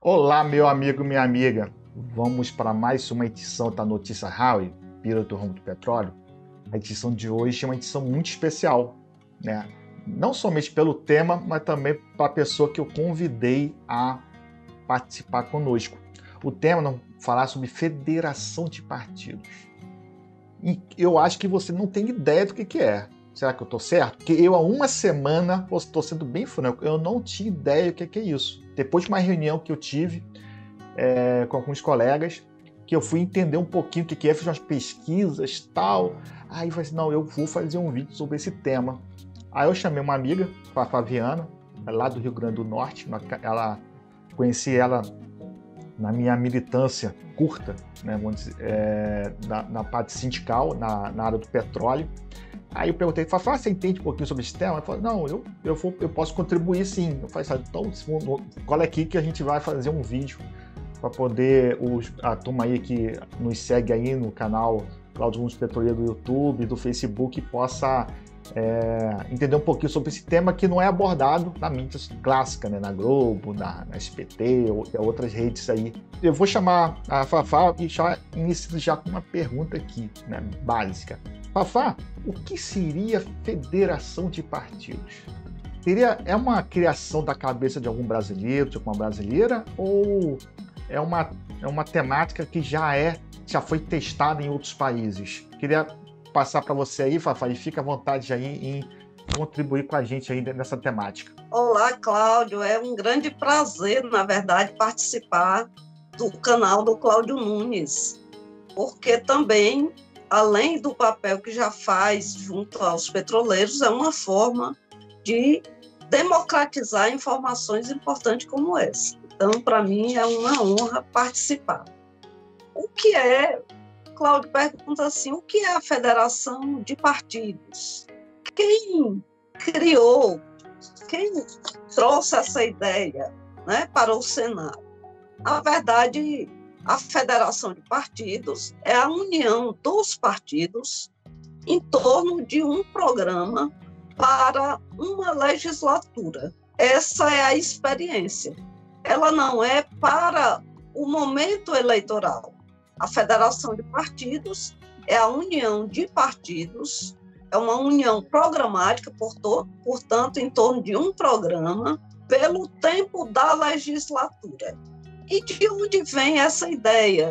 Olá, meu amigo, minha amiga. Vamos para mais uma edição da Notícia Howie, Pílula do Ramo do Petróleo. A edição de hoje é uma edição muito especial, né? Não somente pelo tema, mas também para a pessoa que eu convidei a participar conosco. O tema não falar sobre federação de partidos. E eu acho que você não tem ideia do que é. Será que eu estou certo? Porque eu, há uma semana, estou sendo bem franco, eu não tinha ideia do que é isso. Depois de uma reunião que eu tive com alguns colegas, que eu fui entender um pouquinho o que é, fiz umas pesquisas e tal. Aí eu falei assim, não, eu vou fazer um vídeo sobre esse tema. Aí eu chamei uma amiga, a Fabiana, lá do Rio Grande do Norte. Conheci ela na minha militância curta, né, vamos dizer, na parte sindical, na área do petróleo. Aí eu perguntei, você entende um pouquinho sobre esse tema? Ela falou, não, eu posso contribuir sim. Eu falei, então cola aqui que a gente vai fazer um vídeo para poder a turma aí que nos segue aí no canal Cláudio Nunes Petroleiro do YouTube, do Facebook, possa entender um pouquinho sobre esse tema que não é abordado na mídia clássica, né? Na Globo, na SBT ou outras redes aí. Eu vou chamar a Fafá e inicio já com uma pergunta aqui, né, básica. Fafá, o que seria federação de partidos? É uma criação da cabeça de algum brasileiro, de alguma brasileira, ou é uma temática que já foi testada em outros países? Queria passar para você aí, Fafá, e fica à vontade aí em contribuir com a gente aí nessa temática. Olá, Cláudio, é um grande prazer, na verdade, participar do canal do Cláudio Nunes, porque também, além do papel que já faz junto aos petroleiros, é uma forma de democratizar informações importantes como essa. Então, para mim, é uma honra participar. O que é, Cláudio pergunta assim, o que é a federação de partidos? Quem criou, quem trouxe essa ideia, né, para o cenário? Na verdade, a federação de partidos é a união dos partidos em torno de um programa para uma legislatura. Essa é a experiência. Ela não é para o momento eleitoral. A federação de partidos é a união de partidos, é uma união programática, portanto, em torno de um programa, pelo tempo da legislatura. E de onde vem essa ideia?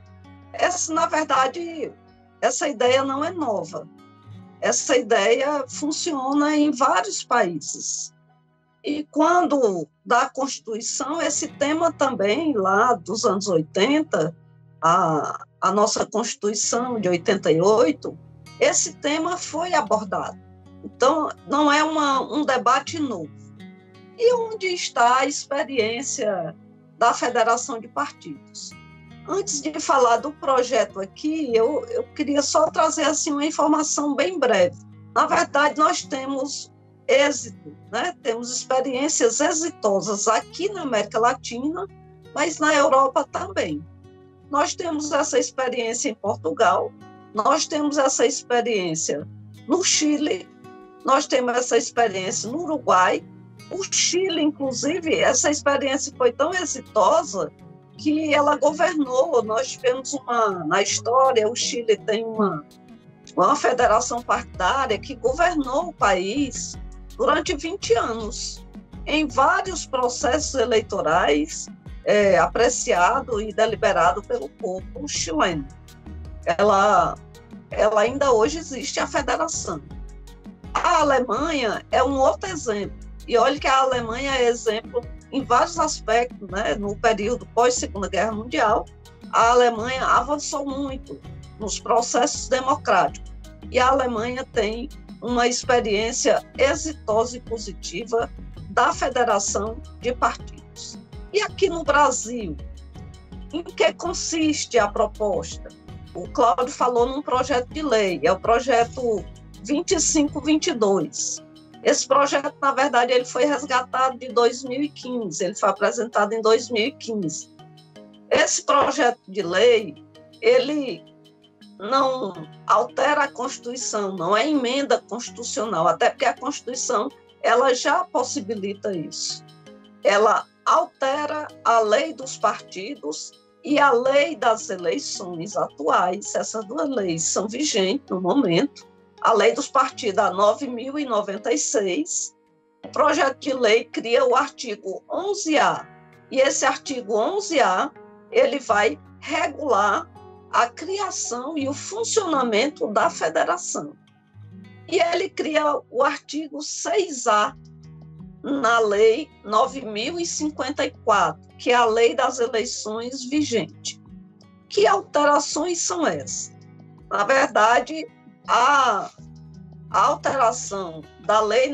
Na verdade, essa ideia não é nova. Essa ideia funciona em vários países. E quando da Constituição, esse tema também, lá dos anos 80, a nossa Constituição de 88, esse tema foi abordado. Então, não é um debate novo. E onde está a experiência da Federação de Partidos? Antes de falar do projeto aqui, eu queria só trazer assim, uma informação bem breve. Na verdade, nós temos êxito, né? Temos experiências exitosas aqui na América Latina, mas na Europa também. Nós temos essa experiência em Portugal, nós temos essa experiência no Chile, nós temos essa experiência no Uruguai. O Chile, inclusive, essa experiência foi tão exitosa que ela governou. Nós tivemos na história, o Chile tem uma federação partidária que governou o país durante 20 anos, em vários processos eleitorais, apreciado e deliberado pelo povo chileno. Ela ainda hoje existe a federação. A Alemanha é um outro exemplo. E olha que a Alemanha é exemplo em vários aspectos, né? No período pós-Segunda Guerra Mundial, a Alemanha avançou muito nos processos democráticos. E a Alemanha tem uma experiência exitosa e positiva da federação de partidos. E aqui no Brasil, em que consiste a proposta? O Cláudio falou num projeto de lei, é o projeto 2522. Esse projeto, na verdade, ele foi resgatado de 2015, ele foi apresentado em 2015. Esse projeto de lei, ele não altera a Constituição, não é emenda constitucional, até porque a Constituição ela já possibilita isso. Ela altera a lei dos partidos e a lei das eleições atuais. Essas duas leis são vigentes no momento. A lei dos partidos, a 9.096. O projeto de lei cria o artigo 11A. E esse artigo 11A, ele vai regular a criação e o funcionamento da federação. E ele cria o artigo 6A na Lei 9.054, que é a lei das eleições vigente. Que alterações são essas? Na verdade, a alteração da Lei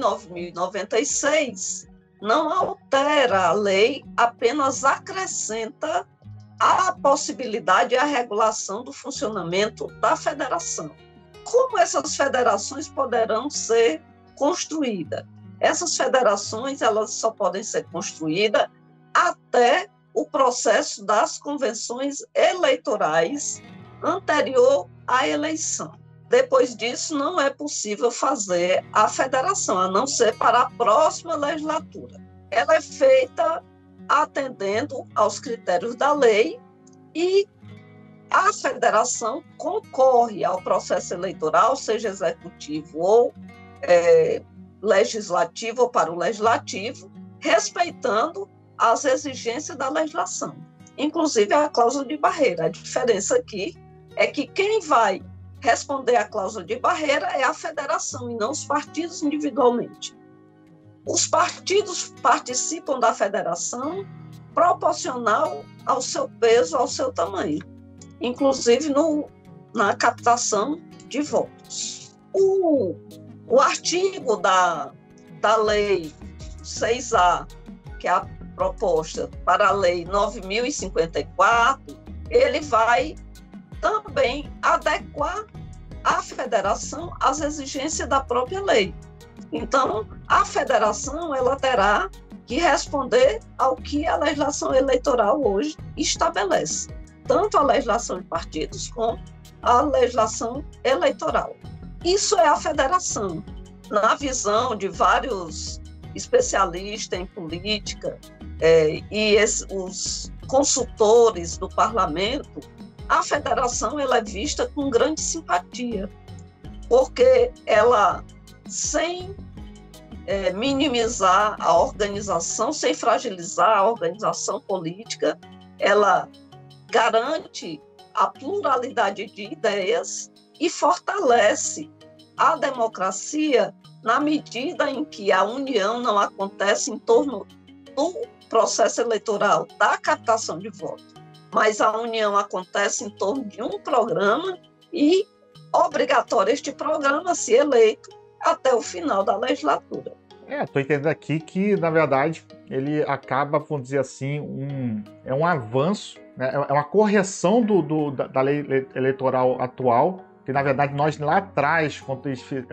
9.096 não altera a lei, apenas acrescenta a possibilidade e a regulação do funcionamento da federação. Como essas federações poderão ser construídas? Essas federações, elas só podem ser construídas até o processo das convenções eleitorais anterior à eleição. Depois disso, não é possível fazer a federação, a não ser para a próxima legislatura. Ela é feita atendendo aos critérios da lei e a federação concorre ao processo eleitoral, seja executivo ou legislativo ou para o legislativo, respeitando as exigências da legislação, inclusive a cláusula de barreira. A diferença aqui é que quem vai responder à cláusula de barreira é a federação e não os partidos individualmente. Os partidos participam da federação proporcional ao seu peso, ao seu tamanho, inclusive na captação de votos. O artigo da Lei 6A, que é a proposta para a Lei 9.054, ele vai também adequar a federação às exigências da própria lei. Então, a federação ela terá que responder ao que a legislação eleitoral hoje estabelece, tanto a legislação de partidos como a legislação eleitoral. Isso é a federação. Na visão de vários especialistas em política os consultores do parlamento, a federação ela é vista com grande simpatia, porque ela, sem minimizar a organização, sem fragilizar a organização política, ela garante a pluralidade de ideias e fortalece a democracia na medida em que a união não acontece em torno do processo eleitoral, da captação de votos, mas a união acontece em torno de um programa e obrigatório este programa ser eleito até o final da legislatura. Estou entendendo aqui que, na verdade, ele acaba, vamos dizer assim, um avanço, né? É uma correção da lei eleitoral atual, que, na verdade, nós lá atrás, quando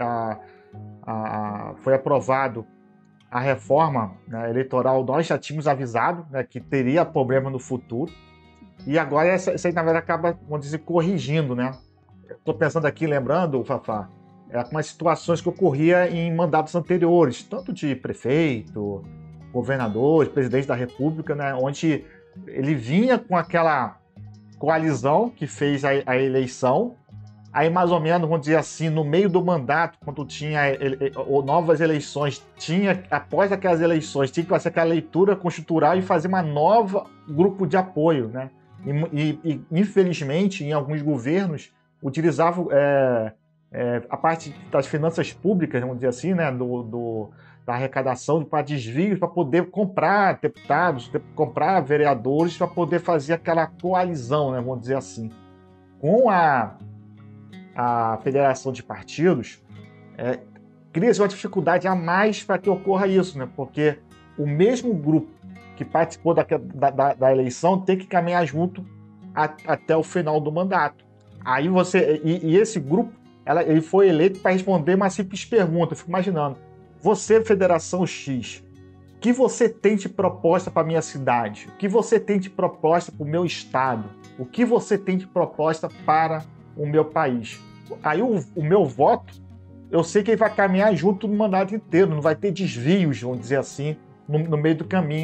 foi aprovado a reforma, né, eleitoral, nós já tínhamos avisado, né, que teria problema no futuro, e agora isso aí, na verdade, acaba, vamos dizer, corrigindo, né? Estou pensando aqui, lembrando, Fafá, algumas situações que ocorriam em mandatos anteriores, tanto de prefeito, governador, presidente da República, né, onde ele vinha com aquela coalizão que fez a eleição, aí mais ou menos, vamos dizer assim, no meio do mandato, quando tinha novas eleições, após aquelas eleições, tinha que fazer aquela leitura constitucional e fazer uma nova grupo de apoio, né? E infelizmente, em alguns governos, utilizavam a parte das finanças públicas, vamos dizer assim, né, da arrecadação para desvios, para poder comprar deputados, comprar vereadores, para poder fazer aquela coalizão, né, vamos dizer assim. Com a federação de partidos, cria-se uma dificuldade a mais para que ocorra isso, né, porque o mesmo grupo que participou da eleição tem que caminhar junto até o final do mandato. Aí e esse grupo, ele foi eleito para responder uma simples pergunta. Eu fico imaginando, você, Federação X, o que você tem de proposta para a minha cidade? O que você tem de proposta para o meu estado? O que você tem de proposta para o meu país? Aí o meu voto, eu sei que ele vai caminhar junto no mandato inteiro, não vai ter desvios, vamos dizer assim, no meio do caminho.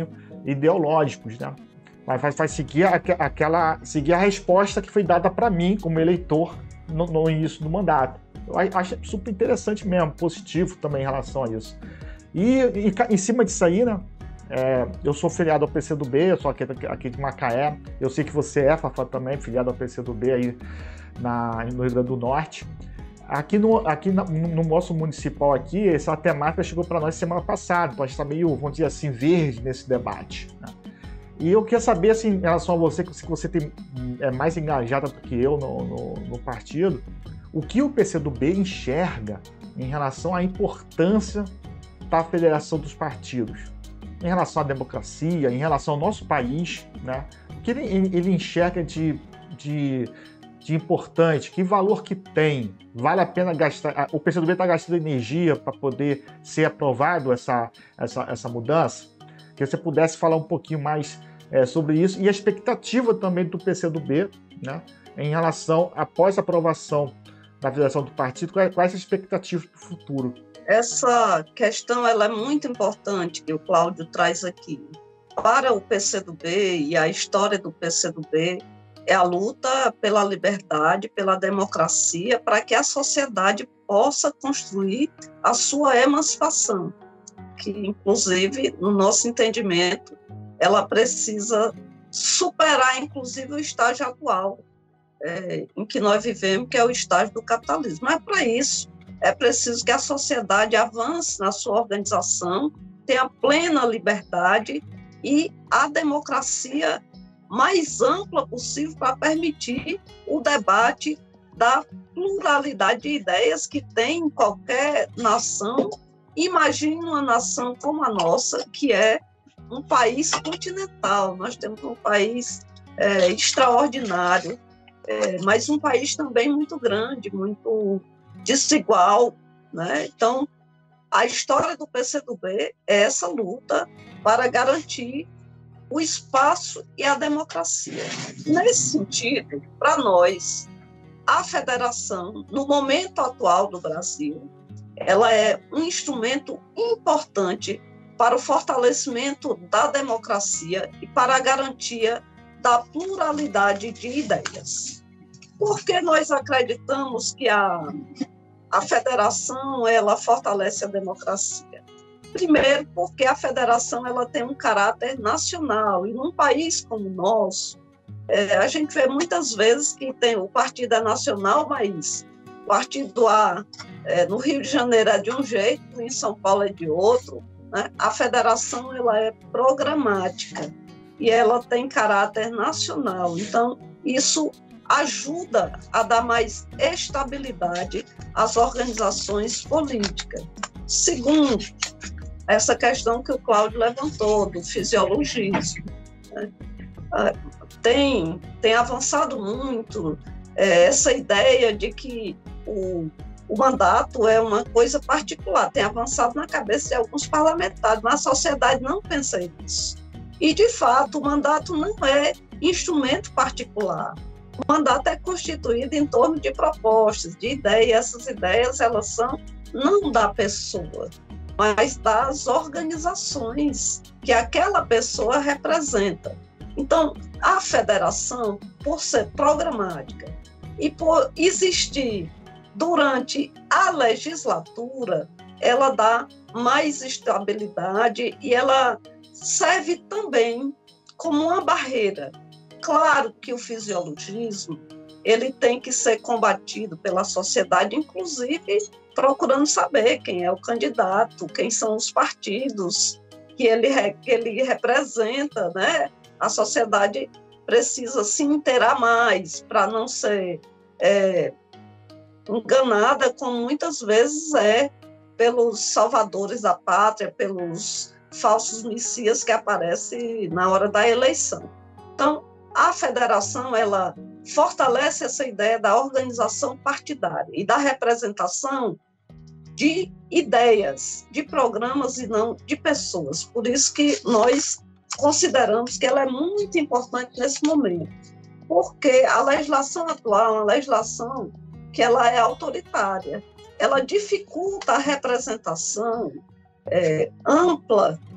ideológicos, né? Vai seguir seguir a resposta que foi dada para mim como eleitor no início do mandato. Eu acho super interessante mesmo, positivo também em relação a isso. E em cima disso aí, né? Eu sou filiado ao PCdoB, eu sou aqui de Macaé. Eu sei que você é, Fafá, também, filiado ao PCdoB aí no Rio Grande do Norte. Aqui no nosso municipal aqui, essa temática chegou para nós semana passada, então a gente está meio, vamos dizer assim, verde nesse debate, né? E eu queria saber, assim, em relação a você, que você é mais engajada do que eu no partido, o que o PCdoB enxerga em relação à importância da federação dos partidos, em relação à democracia, em relação ao nosso país, né? O que ele enxerga de importante, que valor que tem, vale a pena gastar, o PCdoB está gastando energia para poder ser aprovado essa mudança? Que você pudesse falar um pouquinho mais sobre isso e a expectativa também do PCdoB, né, em relação, após a aprovação da federação do partido, quais as expectativas para o futuro? Essa questão ela é muito importante que o Cláudio traz aqui. Para o PCdoB e a história do PCdoB é a luta pela liberdade, pela democracia, para que a sociedade possa construir a sua emancipação, que, inclusive, no nosso entendimento, ela precisa superar, inclusive, o estágio atual em que nós vivemos, que é o estágio do capitalismo. Mas, para isso, é preciso que a sociedade avance na sua organização, tenha plena liberdade e a democracia mais ampla possível para permitir o debate da pluralidade de ideias que tem em qualquer nação. Imagine uma nação como a nossa, que é um país continental. Nós temos um país extraordinário, mas um país também muito grande, muito desigual, né? Então, a história do PCdoB é essa luta para garantir o espaço e a democracia. Nesse sentido, para nós, a federação, no momento atual do Brasil, ela é um instrumento importante para o fortalecimento da democracia e para a garantia da pluralidade de ideias. Porque nós acreditamos que a federação ela fortalece a democracia? Primeiro, porque a federação ela tem um caráter nacional, e num país como o nosso, a gente vê muitas vezes que tem o partido nacional, mas o partido A no Rio de Janeiro é de um jeito, em São Paulo é de outro, né? A federação ela é programática e ela tem caráter nacional, então isso ajuda a dar mais estabilidade às organizações políticas. Segundo, essa questão que o Cláudio levantou, do fisiologismo, né? Tem avançado muito essa ideia de que o mandato é uma coisa particular, tem avançado na cabeça de alguns parlamentares, mas a sociedade não pensa nisso. E, de fato, o mandato não é instrumento particular. O mandato é constituído em torno de propostas, de ideias. Essas ideias elas são não da pessoa, mas das organizações que aquela pessoa representa. Então, a federação, por ser programática e por existir durante a legislatura, ela dá mais estabilidade e ela serve também como uma barreira. Claro que o fisiologismo ele tem que ser combatido pela sociedade, inclusive procurando saber quem é o candidato, quem são os partidos que ele representa, né? A sociedade precisa se inteirar mais para não ser enganada, como muitas vezes pelos salvadores da pátria, pelos falsos messias que aparecem na hora da eleição. Então, a federação ela fortalece essa ideia da organização partidária e da representação de ideias, de programas e não de pessoas. Por isso que nós consideramos que ela é muito importante nesse momento, porque a legislação atual é uma legislação que ela é autoritária, ela dificulta a representação ampla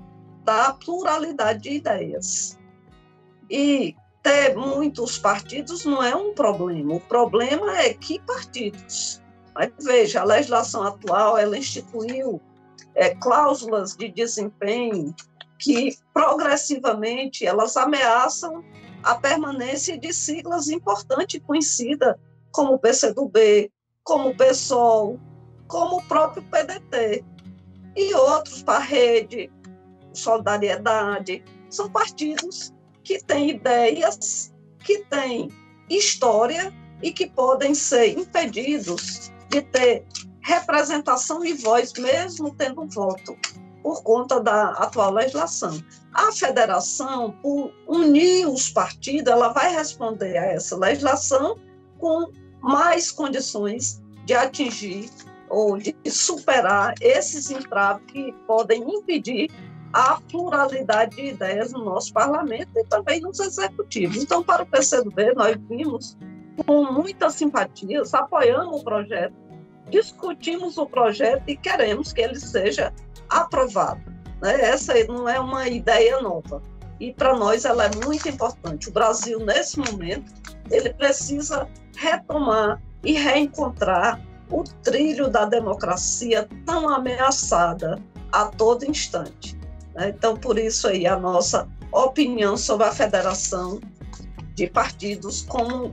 da pluralidade de ideias. E ter muitos partidos não é um problema. O problema é que partidos. Mas veja, a legislação atual, ela instituiu cláusulas de desempenho que, progressivamente, elas ameaçam a permanência de siglas importantes e conhecidas, como o PCdoB, como o PSOL, como o próprio PDT. E outros, para a Rede, Solidariedade, são partidos que têm ideias, que têm história e que podem ser impedidos de ter representação e voz, mesmo tendo voto, por conta da atual legislação. A federação, por unir os partidos, ela vai responder a essa legislação com mais condições de atingir ou de superar esses entraves que podem impedir a pluralidade de ideias no nosso parlamento e também nos executivos. Então, para o PCdoB, nós vimos com muita simpatia, apoiamos o projeto, discutimos o projeto e queremos que ele seja aprovado. Essa não é uma ideia nova. E, para nós, ela é muito importante. O Brasil, nesse momento, ele precisa retomar e reencontrar o trilho da democracia tão ameaçada a todo instante. Então, por isso aí, a nossa opinião sobre a federação de partidos como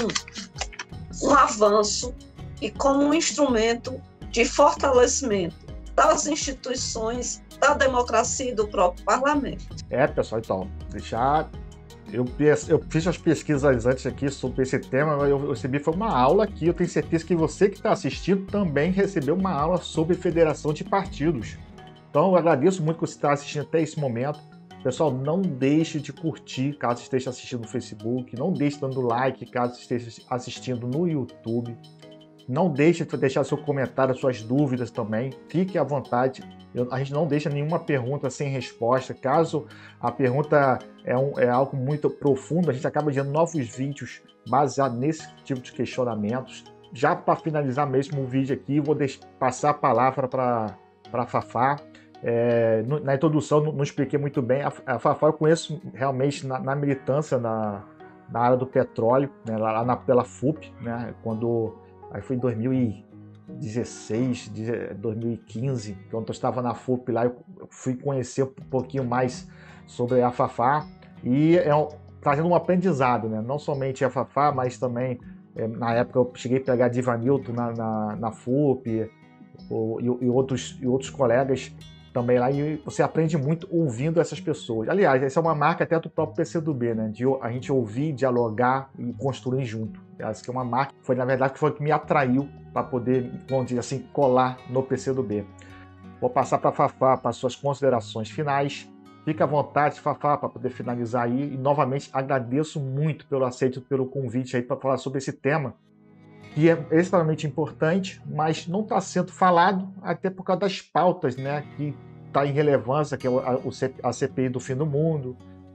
um avanço e como um instrumento de fortalecimento das instituições, da democracia e do próprio parlamento. Pessoal, então, eu fiz as pesquisas antes aqui sobre esse tema, eu recebi foi uma aula aqui, eu tenho certeza que você que está assistindo também recebeu uma aula sobre federação de partidos. Então, eu agradeço muito que você está assistindo até esse momento. Pessoal, não deixe de curtir caso esteja assistindo no Facebook, não deixe dando like caso esteja assistindo no YouTube. Não deixe de deixar seu comentário, suas dúvidas também, fique à vontade. A gente não deixa nenhuma pergunta sem resposta. Caso a pergunta é algo muito profundo, a gente acaba gerando novos vídeos baseados nesse tipo de questionamentos. Já para finalizar mesmo o vídeo aqui, vou passar a palavra para a Fafá. Na introdução não expliquei muito bem. A Fafá eu conheço realmente na militância na área do petróleo, né, pela FUP, né, aí foi em 2016, 2015, quando eu estava na FUP lá, eu fui conhecer um pouquinho mais sobre a Fafá e trazendo um aprendizado, né? Não somente a Fafá, mas também, na época eu cheguei a pegar Divanilton na FUP e outros colegas também lá, e você aprende muito ouvindo essas pessoas. Aliás, essa é uma marca até do próprio PCdoB, né? De a gente ouvir, dialogar e construir junto. Essa que é uma marca, na verdade, foi o que me atraiu para poder, vamos dizer assim, colar no PCdoB. Vou passar para a Fafá para suas considerações finais. Fique à vontade, Fafá, para poder finalizar aí. E, novamente, agradeço muito pelo aceito, pelo convite aí para falar sobre esse tema, que é extremamente importante, mas não está sendo falado até por causa das pautas, né, que está em relevância, que é a CPI do fim do mundo,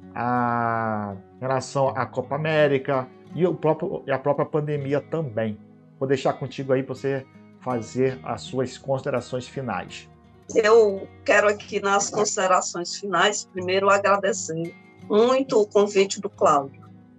a relação à Copa América e a própria pandemia também. Vou deixar contigo aí para você fazer as suas considerações finais. Eu quero aqui, nas considerações finais, primeiro agradecer muito o convite do Cláudio.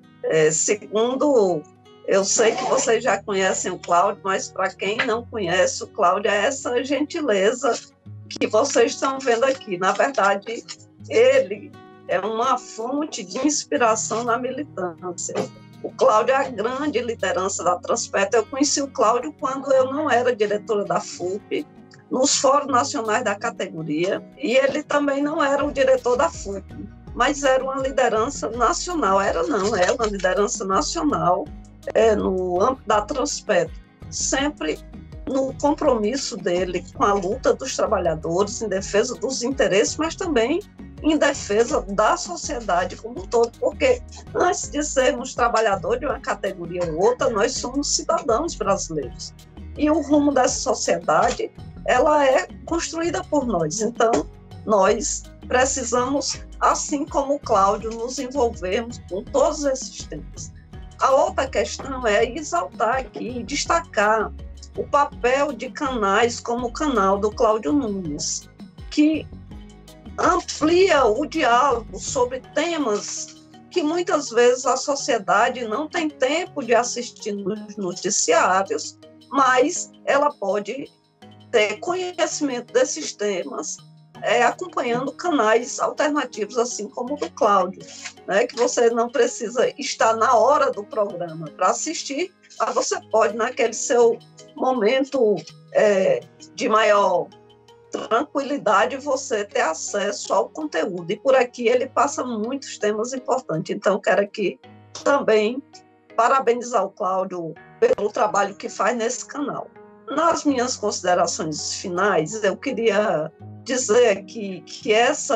Segundo, eu sei que vocês já conhecem o Cláudio, mas para quem não conhece, o Cláudio é essa gentileza que vocês estão vendo aqui. Na verdade, ele é uma fonte de inspiração na militância. O Cláudio é a grande liderança da Transpetro. Eu conheci o Cláudio quando eu não era diretora da FUP, nos fóruns nacionais da categoria, e ele também não era o diretor da FUP, mas era uma liderança nacional. É uma liderança nacional no âmbito da Transpetro, sempre no compromisso dele com a luta dos trabalhadores, em defesa dos interesses, mas também em defesa da sociedade como um todo, porque antes de sermos trabalhadores de uma categoria ou outra, nós somos cidadãos brasileiros. E o rumo dessa sociedade, ela é construída por nós. Então, nós precisamos, assim como o Cláudio, nos envolvermos com todos esses temas. A outra questão é exaltar aqui, destacar o papel de canais como o canal do Cláudio Nunes, que amplia o diálogo sobre temas que muitas vezes a sociedade não tem tempo de assistir nos noticiários, mas ela pode ter conhecimento desses temas acompanhando canais alternativos, assim como o do Cláudio, né, que você não precisa estar na hora do programa para assistir, mas você pode, naquele seu momento de maior tranquilidade, você ter acesso ao conteúdo. E por aqui ele passa muitos temas importantes. Então, quero aqui também parabenizar o Cláudio pelo trabalho que faz nesse canal. Nas minhas considerações finais, eu queria dizer aqui que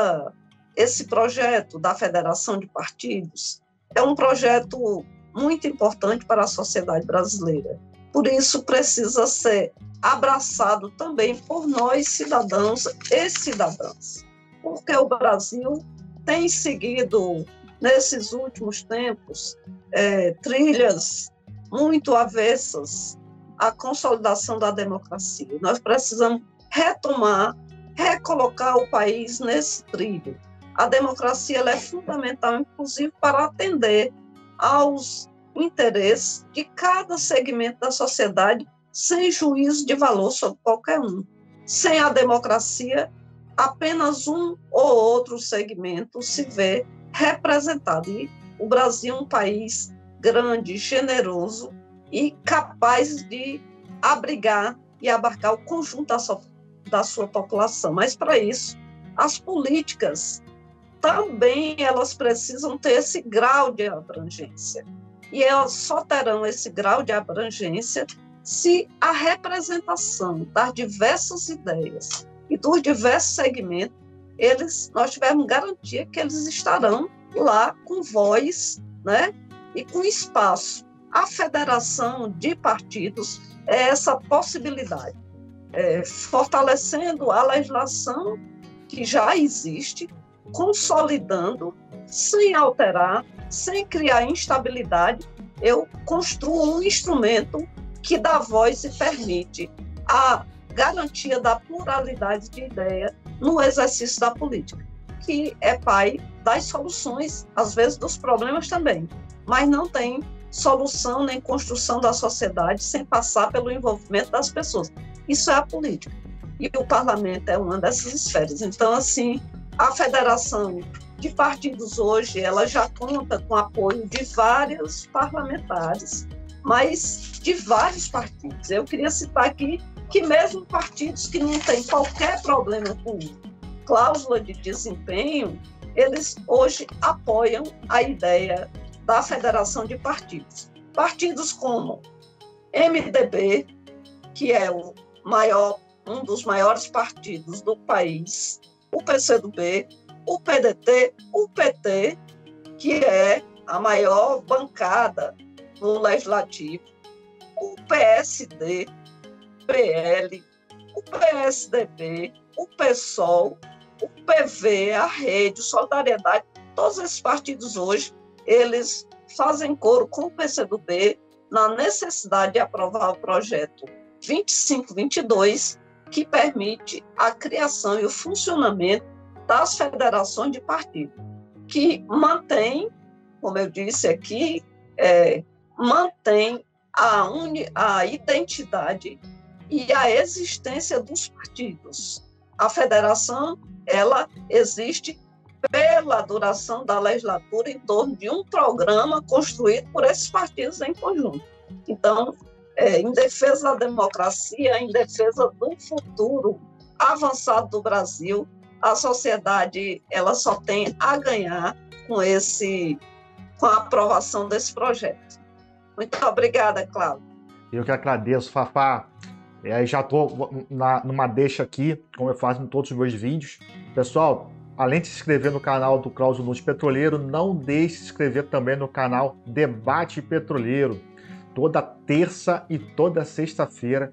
esse projeto da Federação de Partidos é um projeto muito importante para a sociedade brasileira. Por isso, precisa ser abraçado também por nós, cidadãos e cidadãs, porque o Brasil tem seguido, nesses últimos tempos, trilhas muito avessas à consolidação da democracia. Nós precisamos retomar, recolocar o país nesse trilho. A democracia ela é fundamental, inclusive, para atender aos interesses de cada segmento da sociedade, sem juízo de valor sobre qualquer um. Sem a democracia, apenas um ou outro segmento se vê representado. E o Brasil é um país grande, generoso e capaz de abrigar e abarcar o conjunto da sua população. Mas, para isso, as políticas também elas precisam ter esse grau de abrangência. E elas só terão esse grau de abrangência se a representação das diversas ideias e dos diversos segmentos, nós tivermos garantia que eles estarão lá com voz, né, e com espaço. A federação de partidos é essa possibilidade, fortalecendo a legislação que já existe, consolidando, sem alterar, sem criar instabilidade. Eu construo um instrumento que dá voz e permite a garantia da pluralidade de ideia no exercício da política, que é pai das soluções, às vezes dos problemas também, mas não tem solução nem construção da sociedade sem passar pelo envolvimento das pessoas. Isso é a política. E o parlamento é uma dessas esferas. Então, assim, a Federação de Partidos hoje, ela já conta com apoio de vários parlamentares, mas de vários partidos. Eu queria citar aqui que mesmo partidos que não têm qualquer problema com cláusula de desempenho, eles hoje apoiam a ideia da Federação de Partidos. Partidos como MDB, que é um dos maiores partidos do país, o PCdoB, o PDT, o PT, que é a maior bancada no Legislativo, o PSD, PL, o PSDB, o PSOL, o PV, a Rede, Solidariedade, todos esses partidos hoje, eles fazem coro com o PCdoB na necessidade de aprovar o projeto 2522, que permite a criação e o funcionamento das federações de partidos, que mantém, como eu disse aqui, mantém a identidade e a existência dos partidos. A federação, ela existe pela duração da legislatura em torno de um programa construído por esses partidos em conjunto. Então, em defesa da democracia, em defesa do futuro avançado do Brasil, a sociedade ela só tem a ganhar com a aprovação desse projeto. Muito obrigada, Cláudio. Eu que agradeço, Fafá. Já estou numa deixa aqui, como eu faço em todos os meus vídeos. Pessoal, além de se inscrever no canal do Cláudio Nunes Petroleiro, não deixe de se inscrever também no canal Debate Petroleiro. Toda terça e toda sexta-feira,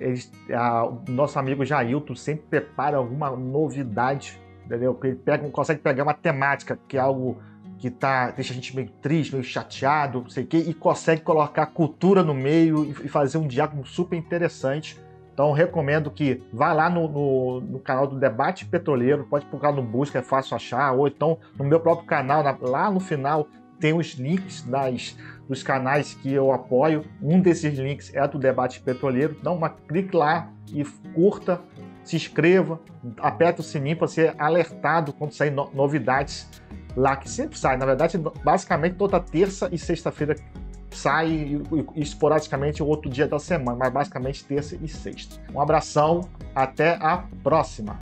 o nosso amigo Jailton sempre prepara alguma novidade, entendeu? Ele consegue pegar uma temática, que é algo que deixa a gente meio triste, meio chateado, não sei o quê, e consegue colocar cultura no meio e fazer um diálogo super interessante, Então, recomendo que vá lá no canal do Debate Petroleiro, pode procurar no busca, é fácil achar, ou então no meu próprio canal, lá no final, tem os links dos canais que eu apoio. Um desses links é do Debate Petroleiro. Então, clique lá e curta, se inscreva, aperta o sininho para ser alertado quando sair novidades lá, que sempre sai. Na verdade, basicamente toda terça e sexta-feira sai, e esporadicamente outro dia da semana, mas basicamente terça e sexta. Um abração, até a próxima!